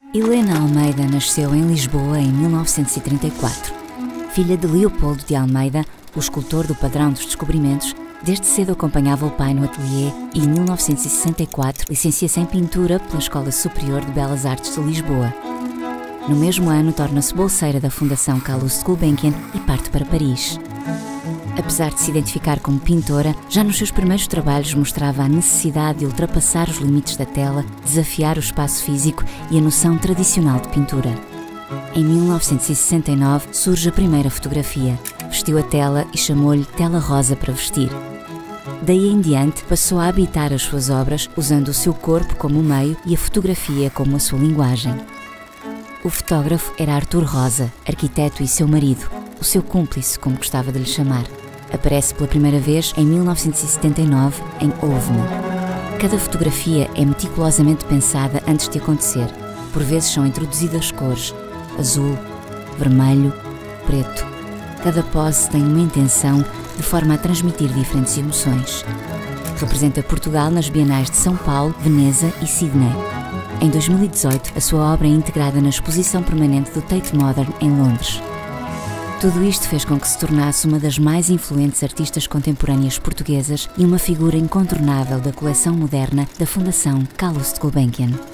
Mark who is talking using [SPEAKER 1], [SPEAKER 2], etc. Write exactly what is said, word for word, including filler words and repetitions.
[SPEAKER 1] Helena Almeida nasceu em Lisboa em mil novecentos e trinta e quatro. Filha de Leopoldo de Almeida, o escultor do Padrão dos Descobrimentos, desde cedo acompanhava o pai no ateliê e, em mil novecentos e sessenta e quatro, licencia-se em pintura pela Escola Superior de Belas Artes de Lisboa. No mesmo ano, torna-se bolseira da Fundação Calouste Gulbenkian e parte para Paris. Apesar de se identificar como pintora, já nos seus primeiros trabalhos mostrava a necessidade de ultrapassar os limites da tela, desafiar o espaço físico e a noção tradicional de pintura. Em mil novecentos e sessenta e nove surge a primeira fotografia. Vestiu a tela e chamou-lhe Tela Rosa para vestir. Daí em diante passou a habitar as suas obras usando o seu corpo como meio e a fotografia como a sua linguagem. O fotógrafo era Artur Rosa, arquiteto e seu marido, o seu cúmplice, como gostava de lhe chamar. Aparece pela primeira vez em mil novecentos e setenta e nove em Ovno. Cada fotografia é meticulosamente pensada antes de acontecer. Por vezes são introduzidas cores: azul, vermelho, preto. Cada pose tem uma intenção de forma a transmitir diferentes emoções. Representa Portugal nas Bienais de São Paulo, Veneza e Sydney. Em dois mil e dezoito, a sua obra é integrada na exposição permanente do Tate Modern em Londres. Tudo isto fez com que se tornasse uma das mais influentes artistas contemporâneas portuguesas e uma figura incontornável da coleção moderna da Fundação Calouste Gulbenkian.